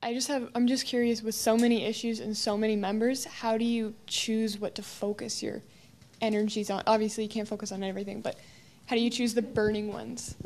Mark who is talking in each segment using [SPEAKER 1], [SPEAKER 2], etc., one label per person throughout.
[SPEAKER 1] I'm just curious, with so many issues and so many members, how do you choose what to focus your energies on? Obviously, you can't focus on everything, but how do you choose the burning ones?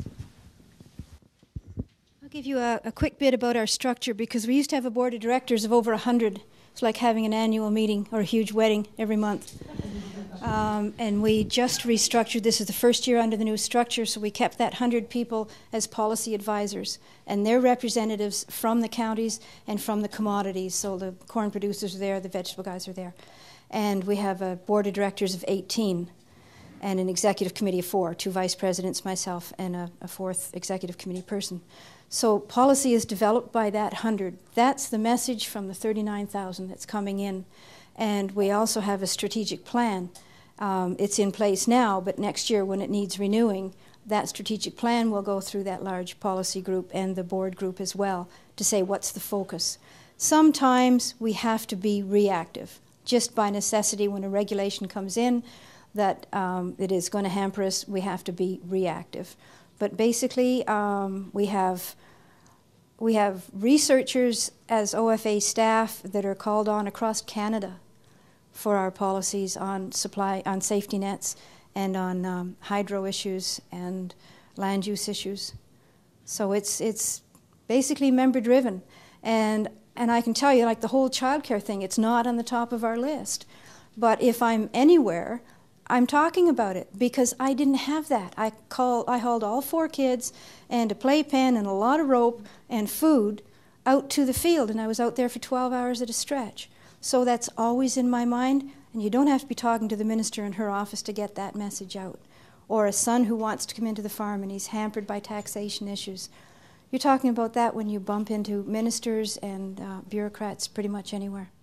[SPEAKER 2] I'll give you a quick bit about our structure, because we used to have a board of directors of over 100. It's like having an annual meeting or a huge wedding every month. And we just restructured. This is the first year under the new structure, so we kept that 100 people as policy advisors. And they're representatives from the counties and from the commodities. So the corn producers are there, the vegetable guys are there. And we have a board of directors of 18 and an executive committee of 4, 2 vice presidents, myself, and a 4th executive committee person. So policy is developed by that 100. That's the message from the 39,000 that's coming in. And we also have a strategic plan. It's in place now, but next year when it needs renewing, that strategic plan will go through that large policy group and the board group as well to say what's the focus. Sometimes we have to be reactive, just by necessity. When a regulation comes in that it is going to hamper us, we have to be reactive. But basically, we have researchers as OFA staff that are called on across Canada for our policies on supply, on safety nets, and on hydro issues and land use issues. So it's basically member-driven. And I can tell you, like the whole childcare thing, it's not on the top of our list. But if I'm anywhere, I'm talking about it, because I didn't have that. I hauled all 4 kids and a playpen and a lot of rope and food out to the field, and I was out there for 12 hours at a stretch. So that's always in my mind, and you don't have to be talking to the minister in her office to get that message out. Or a son who wants to come into the farm and he's hampered by taxation issues. You're talking about that when you bump into ministers and bureaucrats pretty much anywhere.